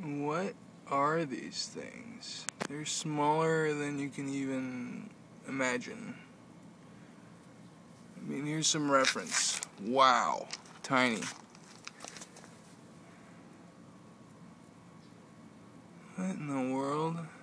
What are these things? They're smaller than you can even imagine. I mean, here's some reference. Wow, tiny. What in the world?